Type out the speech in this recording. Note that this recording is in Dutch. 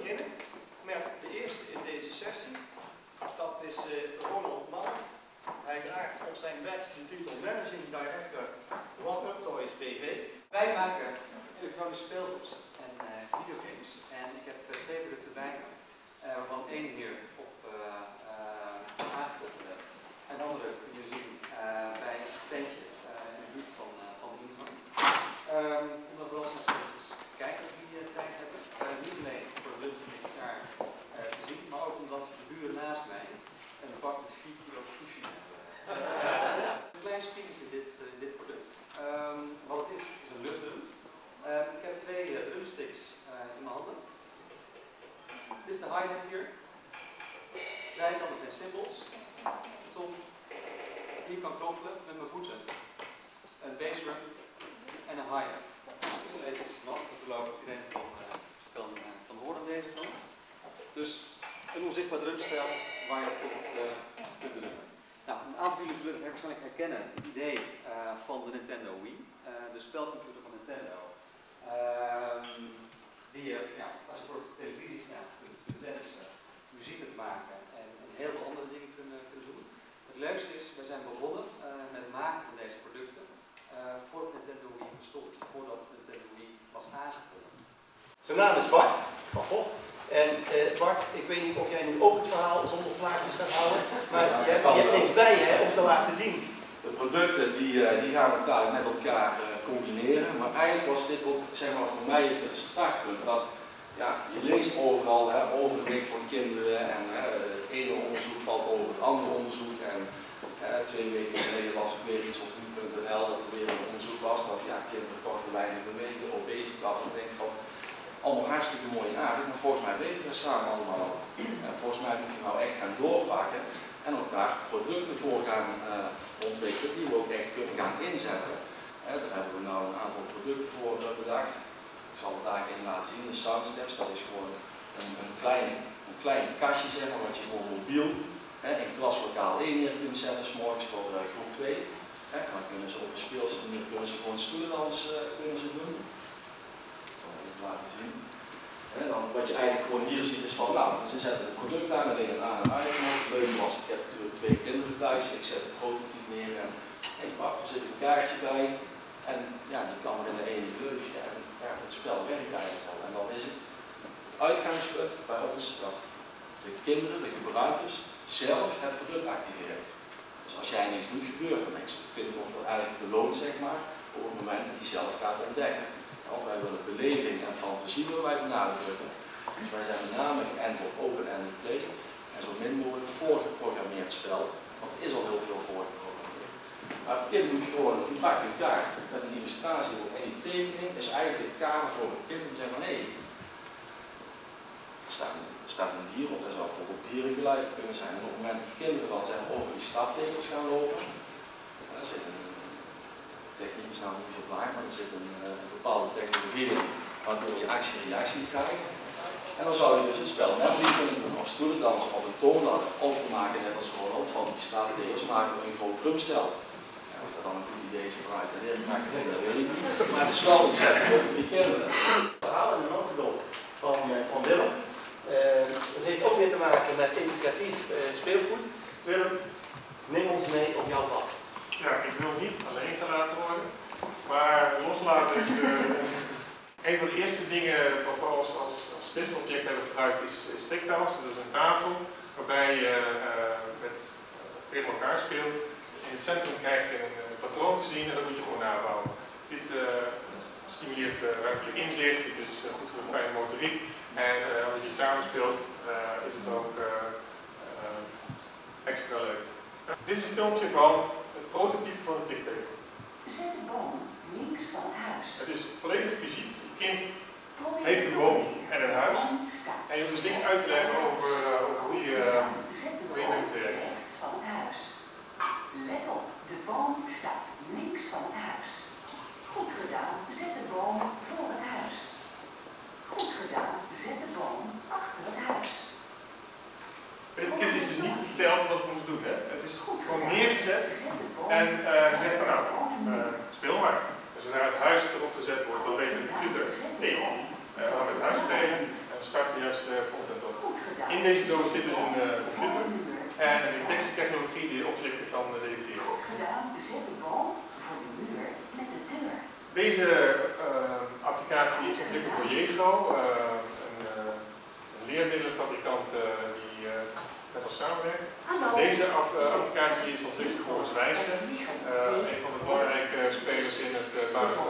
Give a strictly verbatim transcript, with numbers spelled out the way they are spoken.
beginnen met de eerste in deze sessie. Dat is uh, Ronald Mann. Hij draagt op zijn badge de titel Managing Director One Up Toys B V. Wij maken elektronisch speelgoed en uh, videogames. En ik heb uh, twee producten bij me, uh, waarvan één hier op uh, uh, aangekoppeld heb. En de andere kun je zien uh, bij een steentje uh, in de buurt van, uh, van de ingang. Um, omdat we wel eens kijken of die uh, tijd hebben. Uh, niet alleen voor de lunch en de gitaar uh, te zien, maar ook omdat de buren naast mij een bak met vier kilo sushi hebben. Uh, een klein spiegeltje dit, uh, dit product. Um, wat het is, is een luchtdrum. Uh, ik heb twee uh, drumsticks uh, in mijn handen. Dit is de hi-hat hier. Zijkanten zijn cymbals. Tom. Hier kan knoffelen met mijn voeten. Een bassdrum en een hi-hat. Dit is wat natuurlijk iedereen van, uh, kan, uh, kan horen aan deze kant. Dus een onzichtbaar drumstel waar je op kunt, uh, kunt drummen. Nou, een aantal van jullie zullen het waarschijnlijk herkennen, het idee uh, van de Nintendo Wii, uh, de spelcomputer van Nintendo. Uh, die je, ja, als je voor de televisie staat, kunt, kunt tennissen, muziek kunt maken en, en heel veel andere dingen kunnen, kunnen doen. Het leukste is, we zijn begonnen uh, met het maken van deze producten uh, voordat de Nintendo Wii bestond, voordat de Nintendo Wii was aangekondigd. Zijn naam is Bart van Gogh. En uh, Bart, ik weet niet of jij nu ook het verhaal zonder plaatjes gaat houden, maar ja, je, hebt, je hebt niks bij je hè, om te laten zien. De producten die, uh, die gaan elkaar met elkaar uh, combineren, maar eigenlijk was dit ook zeg maar, voor mij het, het startpunt. Dat, ja, je leest overal hè, overgewicht voor kinderen en hè, het ene onderzoek valt over het andere onderzoek. En hè, twee weken geleden las ik weer iets op nu punt n l dat er weer een onderzoek was dat ja, kinderen toch te weinig bewegen, obesitas. En ik denk van, allemaal hartstikke mooi en aardig, maar volgens mij weten we het samen allemaal. En volgens mij moeten we nou echt gaan doorpakken en ook daar producten voor gaan uh, ontwikkelen die we ook echt kunnen gaan inzetten. He, daar hebben we nou een aantal producten voor uh, bedacht. Ik zal het daar even laten zien. De Soundsteps, dat is gewoon een, een, klein, een klein kastje zeg maar, wat je gewoon mobiel he, in klaslokaal één neer kunt zetten, 's morgens voor uh, groep twee. He, dan kunnen ze op een speelse manier kunnen ze gewoon stoelendans uh, kunnen ze doen. Laten zien. En dan, wat je eigenlijk gewoon hier ziet is van, nou, ze zetten het product aan, dan liggen een aan en uitknop. Leuk was, ik heb natuurlijk twee kinderen thuis, ik zet een prototype neer en, en ik pak, er zit een kaartje bij en ja, die kan er in de ene gleufje en ja, het spel werkt eigenlijk al. En dan is het het uitgangspunt bij ons dat de kinderen, de gebruikers, zelf het product activeren. Dus als jij niks doet, gebeurt er niks. Het kind wordt eigenlijk beloond, zeg maar, op het moment dat hij zelf gaat ontdekken. Want wij willen beleving en fantasie willen wij benadrukken. Dus wij zijn met name geënt op open-ended play en zo min mogelijk voorgeprogrammeerd spel, want er is al heel veel voorgeprogrammeerd. Maar het kind doet gewoon, die pakt een kaart met een illustratie op en die tekening is eigenlijk het kader voor het kind om te zeggen van hé, er staat, er staat een dier op, dat zou bijvoorbeeld dierengeluid kunnen zijn. En op het moment dat die kinderen dan zijn over die staptekens gaan lopen, daar zit een techniek is nou niet zo belangrijk, maar er zit een, uh, een bepaalde technologie in waardoor je actie-reactie krijgt. En dan zou je dus het spel memory kunnen doen, of stoelendans, of een toonladder, of we maken net als Ronald van die staptekens maken we een groot drumstel. Ja, of dat dan een goed idee is voor uit de leerling maakt, dat weet ik niet. Maar het is wel ontzettend goed voor die kinderen. Het verhaal en een antwoord van, uh, van Willem. Uh, dat heeft ook weer te maken met educatief uh, speelgoed. Willem, neem ons mee op jouw pad. Ja, ik wil niet alleen gelaten worden, maar loslaten is uh, een van de eerste dingen wat we als, als, als testobject hebben gebruikt is, is TechTownz. Dat is een tafel waarbij je uh, met uh, tegen elkaar speelt. In het centrum krijg je een uh, patroon te zien en dat moet je gewoon nabouwen. Dit uh, stimuleert uh, ruimtelijk inzicht, dit is uh, goed voor de fijne motoriek en uh, als je samen speelt uh, is het ook uh, uh, extra leuk. Uh, dit is een filmpje van het prototype van een tiktegel. Zet de boom links van het huis. Het is volledig fysiek. Het kind heeft een boom en een huis. En je hoeft dus niks uit te leggen over, uh, over hoe je uh, moet werken. Rechts van het huis. Let op, de boom staat links van het huis. Goed gedaan, zet de boom voor het huis. Goed gedaan, zet de boom achter het huis. Het kind is dus niet verteld wat het moest doen. Hè? Het is gewoon neergezet en uh, gezegd van nou, uh, speel maar. En zodra het huis erop gezet wordt, dan weet de computer, nee, uh, we gaan met het huis spelen en start de juiste content op. Goed gedaan. In deze doos zit dus een uh, computer Voor de muur. en een detectietechnologie die objecten kan uh, detecteren. Goed gedaan. Zet de boom voor de muur met de deur. Deze uh, applicatie is ontwikkeld door Jego, uh, een, uh, een leermiddelenfabrikant uh, die uh, met ons samenwerkt. Hallo. Deze app, uh, applicatie is ontwikkeld door Zwijsen, uh, een van de belangrijke spelers in het uh,